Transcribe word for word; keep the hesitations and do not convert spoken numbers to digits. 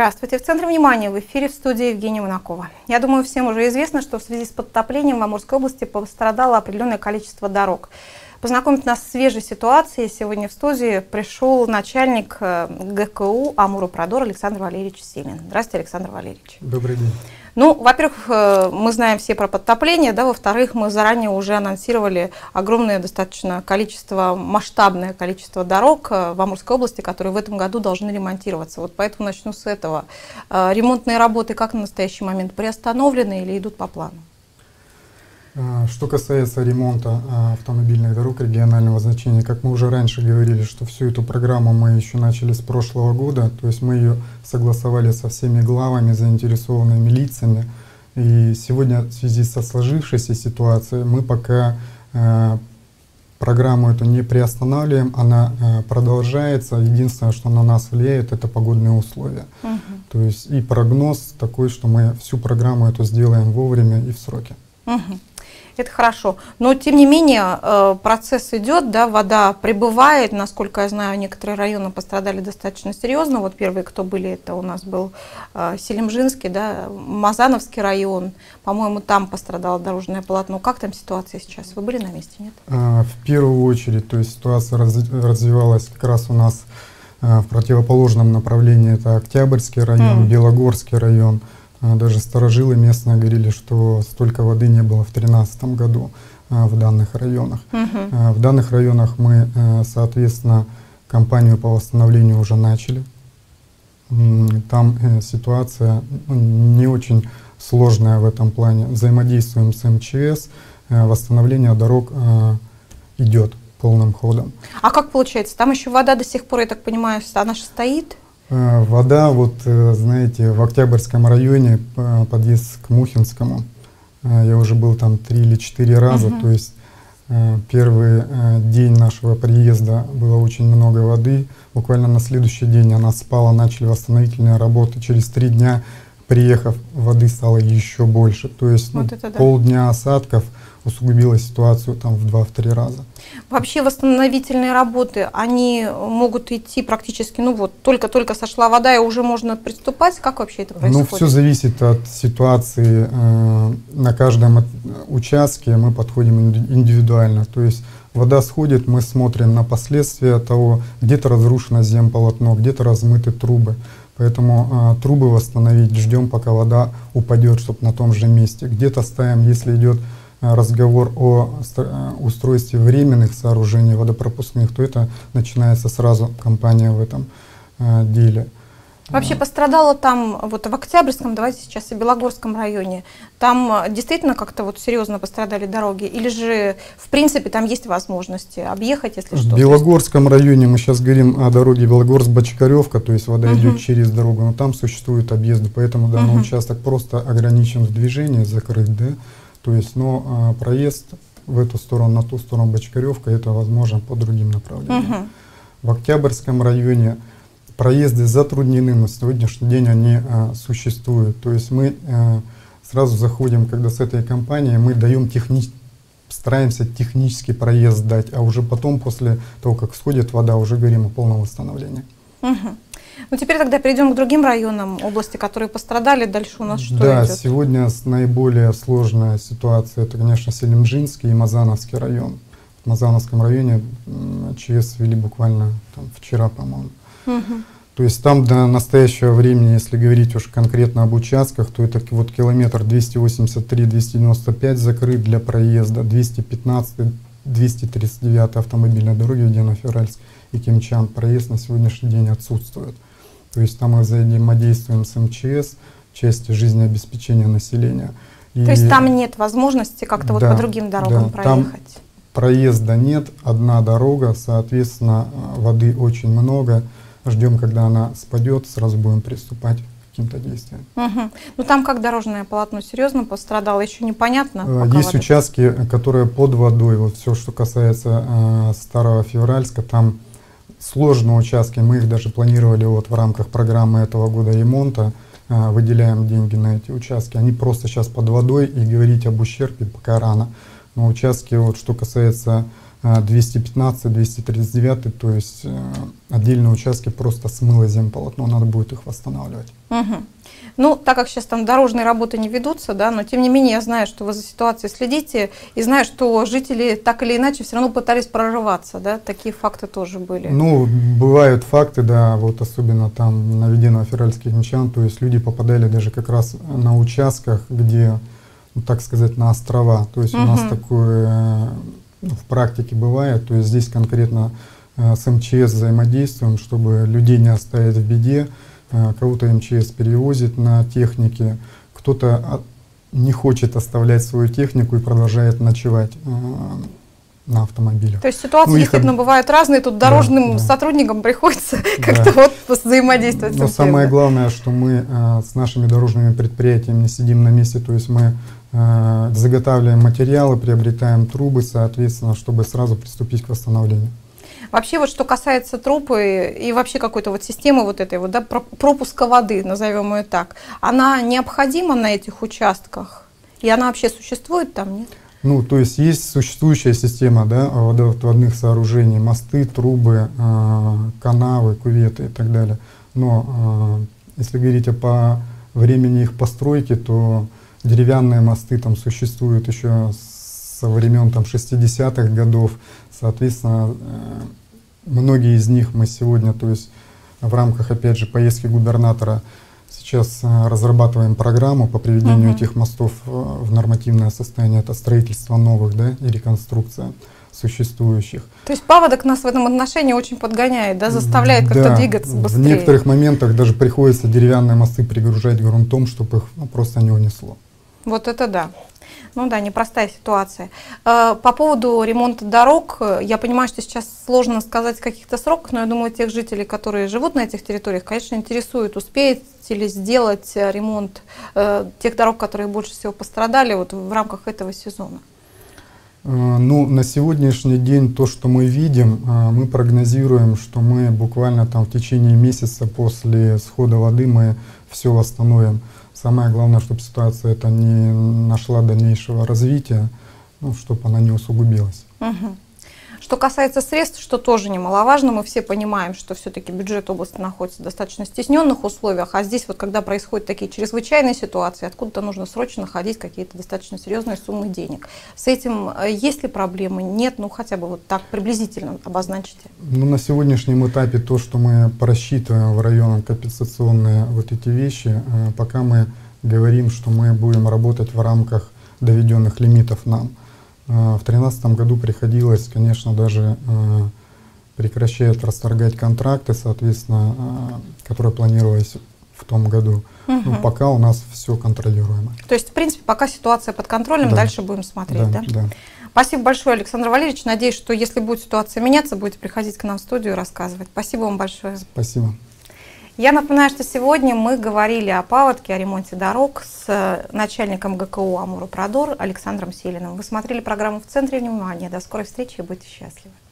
Здравствуйте. В центре внимания в эфире в студии Евгения Монакова. Я думаю, всем уже известно, что в связи с подтоплением в Амурской области пострадало определенное количество дорог. Познакомить нас с свежей ситуацией сегодня в студии пришел начальник ГКУ Амур-Продор Александр Валерьевич Селин. Здравствуйте, Александр Валерьевич. Добрый день. Ну, во-первых, мы знаем все про подтопление, да, во-вторых, мы заранее уже анонсировали огромное достаточно количество, масштабное количество дорог в Амурской области, которые в этом году должны ремонтироваться. Вот поэтому начну с этого. Ремонтные работы как на настоящий момент приостановлены или идут по плану? Что касается ремонта автомобильных дорог регионального значения, как мы уже раньше говорили, что всю эту программу мы еще начали с прошлого года, то есть мы ее согласовали со всеми главами, заинтересованными лицами. И сегодня в связи со сложившейся ситуацией мы пока э, программу эту не приостанавливаем, она э, продолжается. Единственное, что на нас влияет, это погодные условия. Угу. То есть и прогноз такой, что мы всю программу эту сделаем вовремя и в сроки. Угу. Это хорошо. Но, тем не менее, процесс идет, да, вода прибывает. Насколько я знаю, некоторые районы пострадали достаточно серьезно. Вот первые, кто были, это у нас был Селимжинский, да, Мазановский район. По-моему, там пострадало дорожное полотно. Как там ситуация сейчас? Вы были на месте, нет? В первую очередь, то есть ситуация развивалась как раз у нас в противоположном направлении. Это Октябрьский район, mm. Белогорский район. Даже старожилы местные говорили, что столько воды не было в две тысячи тринадцатом году в данных районах. Uh-huh. В данных районах мы, соответственно, кампанию по восстановлению уже начали. Там ситуация не очень сложная в этом плане. Взаимодействуем с эм че эс, восстановление дорог идет полным ходом. А как получается? Там еще вода до сих пор, я так понимаю, она же стоит? Вода, вот, знаете, в Октябрьском районе, подъезд к Мухинскому, я уже был там три или четыре раза, uh-huh. то есть первый день нашего приезда было очень много воды, буквально на следующий день она спала, начали восстановительные работы, через три дня, приехав, воды стало еще больше, то есть вот ну, да. полдня осадков усугубила ситуацию там в два-три раза. Вообще восстановительные работы, они могут идти практически, ну вот, только-только сошла вода и уже можно приступать? Как вообще это происходит? Ну, все зависит от ситуации. На каждом участке мы подходим индивидуально. То есть вода сходит, мы смотрим на последствия того, где-то разрушено земполотно, где-то размыты трубы. Поэтому э, трубы восстановить ждем, пока вода упадет, чтобы на том же месте. Где-то ставим, если идет разговор о устройстве временных сооружений водопропускных, то это начинается сразу кампания в этом э, деле. Вообще пострадало там, вот в Октябрьском, давайте сейчас и Белогорском районе, там действительно как-то вот серьезно пострадали дороги? Или же, в принципе, там есть возможности объехать, если что? В Белогорском районе мы сейчас говорим о дороге Белогорск-Бочкаревка, то есть вода uh-huh. идет через дорогу, но там существуют объезды, поэтому данный uh-huh. участок просто ограничен в движении, закрыт, да? То есть, но а, проезд в эту сторону, на ту сторону Бочкаревка, это возможно по другим направлениям. Uh-huh. В Октябрьском районе проезды затруднены, на сегодняшний день они а, существуют. То есть мы а, сразу заходим, когда с этой компанией, мы даем техни... стараемся технический проезд дать, а уже потом, после того, как сходит вода, уже говорим о полном восстановлении. Uh-huh. Ну, теперь тогда перейдем к другим районам области, которые пострадали. Дальше у нас что да, идет? Сегодня наиболее сложная ситуация, это, конечно, Селимжинский и Мазановский район. В Мазановском районе ЧС ввели буквально там, вчера, по-моему. Угу. То есть там до настоящего времени, если говорить уж конкретно об участках, то это вот километр двести восемьдесят три — двести девяносто пять закрыт для проезда, двести пятнадцать — двести тридцать девять автомобильной дороги Вдено-Февральск и Кимчан, проезд на сегодняшний день отсутствует. То есть там мы взаимодействуем с эм че эс в части жизнеобеспечения населения. И то есть там нет возможности как-то да, вот по другим дорогам да, проехать? Там проезда нет, одна дорога, соответственно, воды очень много. Ждем, когда она спадет, сразу будем приступать к каким-то действиям. Угу. Ну там как дорожное полотно серьезно пострадало, еще непонятно? Есть участки, которые под водой, вот все, что касается э, Старого Февральска, там сложные участки, мы их даже планировали вот в рамках программы этого года ремонта, э, выделяем деньги на эти участки. Они просто сейчас под водой, и говорить об ущербе пока рано. Но участки, вот, что касается двести пятнадцать, двести тридцать девять, то есть отдельные участки просто смыло земполотно, надо будет их восстанавливать. Угу. Ну, так как сейчас там дорожные работы не ведутся, да, но тем не менее я знаю, что вы за ситуацией следите, и знаю, что жители так или иначе все равно пытались прорываться, да, такие факты тоже были. Ну, бывают факты, да, вот особенно там на Ведено-Феральских мечан, то есть люди попадали даже как раз на участках, где, ну, так сказать, на острова, то есть угу. у нас такое, ну, в практике бывает, то есть здесь конкретно э, с эм че эс взаимодействуем, чтобы людей не оставить в беде. Кого-то эм че эс перевозит на технике, кто-то не хочет оставлять свою технику и продолжает ночевать э, на автомобилях. То есть ситуации ну, действительно их... бывают разные, тут дорожным да, да. сотрудникам приходится да. как-то вот взаимодействовать. Но самое главное, что мы э, с нашими дорожными предприятиями не сидим на месте, то есть мы э, заготавливаем материалы, приобретаем трубы, соответственно, чтобы сразу приступить к восстановлению. Вообще, вот что касается трубы и вообще какой-то вот системы вот этой вот, да, пропуска воды, назовем ее так, она необходима на этих участках? И она вообще существует там, нет? Ну, то есть есть существующая система, да, водоотводных сооружений, мосты, трубы, э, канавы, кюветы и так далее. Но э, если говорить о по времени их постройки, то деревянные мосты там существуют еще со времен там шестидесятых годов. Соответственно, многие из них мы сегодня, то есть в рамках, опять же, поездки губернатора, сейчас разрабатываем программу по приведению uh-huh. этих мостов в нормативное состояние. Это строительство новых, да, и реконструкция существующих. То есть паводок нас в этом отношении очень подгоняет, да, заставляет как-то да, двигаться быстрее. В некоторых моментах даже приходится деревянные мосты перегружать грунтом, чтобы их, ну, просто не унесло. Вот это да. Ну да, непростая ситуация. По поводу ремонта дорог, я понимаю, что сейчас сложно сказать в каких-то сроках, но я думаю, тех жителей, которые живут на этих территориях, конечно, интересует, успеете ли сделать ремонт тех дорог, которые больше всего пострадали вот в рамках этого сезона. Ну, на сегодняшний день то, что мы видим, мы прогнозируем, что мы буквально там в течение месяца после схода воды мы все восстановим. Самое главное, чтобы ситуация эта не нашла дальнейшего развития, ну, чтобы она не усугубилась. Угу. Что касается средств, что тоже немаловажно, мы все понимаем, что все-таки бюджет области находится в достаточно стесненных условиях, а здесь вот когда происходят такие чрезвычайные ситуации, откуда-то нужно срочно находить какие-то достаточно серьезные суммы денег. С этим есть ли проблемы? Нет? Ну хотя бы вот так приблизительно обозначите. Ну, на сегодняшнем этапе то, что мы просчитываем в районах компенсационные вот эти вещи, пока мы говорим, что мы будем работать в рамках доведенных лимитов нам. В две тысячи тринадцатом году приходилось, конечно, даже э, прекращать расторгать контракты, соответственно, э, которые планировались в том году. Угу. Но пока у нас все контролируемо. То есть, в принципе, пока ситуация под контролем, да. Дальше будем смотреть, да? Да, да? Спасибо большое, Александр Валерьевич. Надеюсь, что если будет ситуация меняться, будете приходить к нам в студию и рассказывать. Спасибо вам большое. Спасибо. Я напоминаю, что сегодня мы говорили о паводке, о ремонте дорог с начальником гэ ка о «Амур и Продор» Александром Селиным. Вы смотрели программу «В центре внимания». До скорой встречи и будьте счастливы.